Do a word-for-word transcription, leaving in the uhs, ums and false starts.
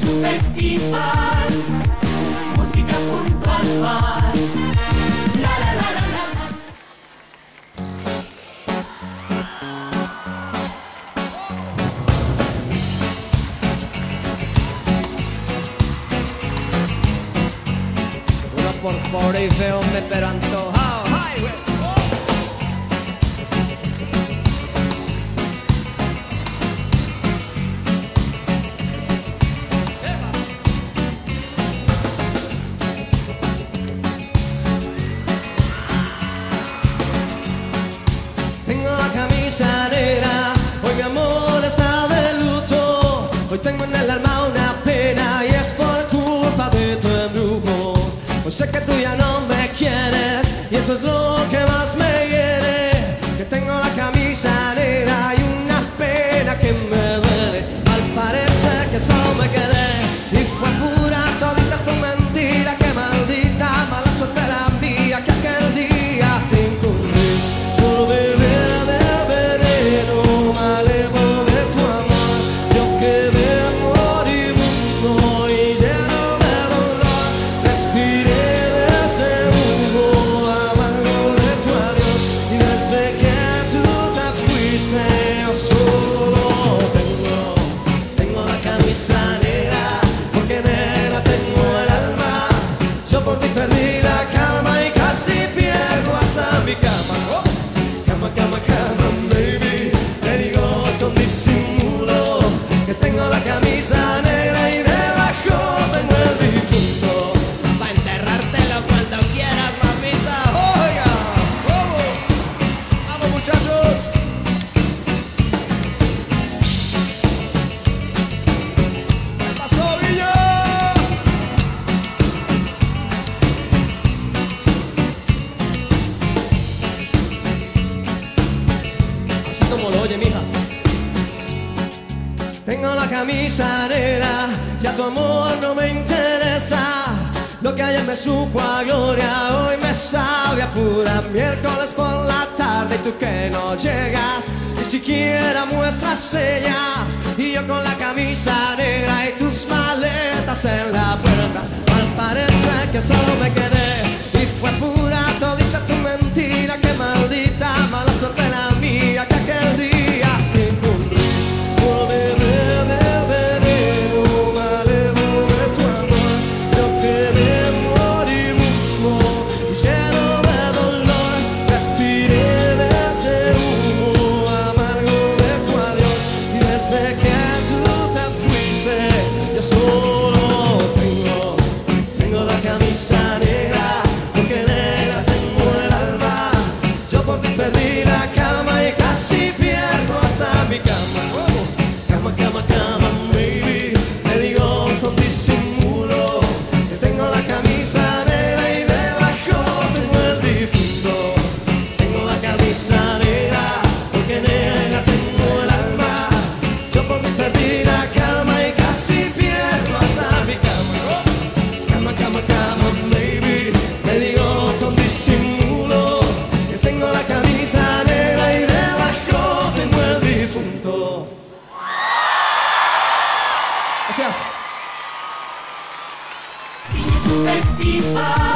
un festival, música junto al mar. La la la la la la. Uno por pobre y feo me pero antojado. ¡Ay, güey! Tengo la camisa negra, hoy mi amor está de luto. Hoy tengo en el alma una pena y es por culpa de tu embrujo. Hoy sé que tú ya no me quieres y eso es lo que más me hiere. Que tengo la camisa negra y una pena que me duele. Al parecer que solo me quedé y fue pura todita tu mentira. Que maldita mala suerte la mía que aquel día te incurrí por beber del veneno malevo de tu amor. Yo quedé moribundo y lleno de dolor. Respiré de ese humo amargo de tu adiós. Y desde que tú te fuiste yo solo tengo, tengo la camisa negra. Porque negra tengo el alma. Yo por ti perdí la calma y casi pierdo hasta mi cama. Oh. Cama, cama, cama, baby. Te digo con disimulo que tengo la camisa negra y debajo tengo el difunto. Pa' enterrártelo cuando quieras, mamita. Oiga, vamos, vamos muchachos. ¿Qué pasó, Villa? Así como lo oye, mija. Tengo la camisa negra, ya tu amor no me interesa. Lo que ayer me supo a gloria, hoy me sabe a pura. Miércoles por la tarde y tú que no llegas, ni siquiera muestras señas. Y yo con la camisa negra y tus maletas en la puerta. Al parecer que solo me quedé y fue pura todita tu mentira. Que maldita mala suerte la mía que aquel día te incurrí por beber del veneno malevo de tu amor. Yo quedé moribundo y lleno de dolor. Respiré de ese humo amargo de tu adiós. Y desde que tú te fuiste yo solo tengo, tengo la camisa negra. Porque negra tengo el alma. Yo por ti perdí la calma y casi pierdo hasta mi cama. Oh. Cama, cama, cama, baby. Te digo con disimulo que tengo la camisa negra y debajo tengo el difunto. Tengo la camisa negra porque negra tengo el alma. Yo por ti perdí la calma y casi pierdo hasta mi cama. Oh. Cama, cama, cama, baby. Te digo con disimulo que tengo la camisa negra y debajo tengo el difunto. Gracias. Es un festival.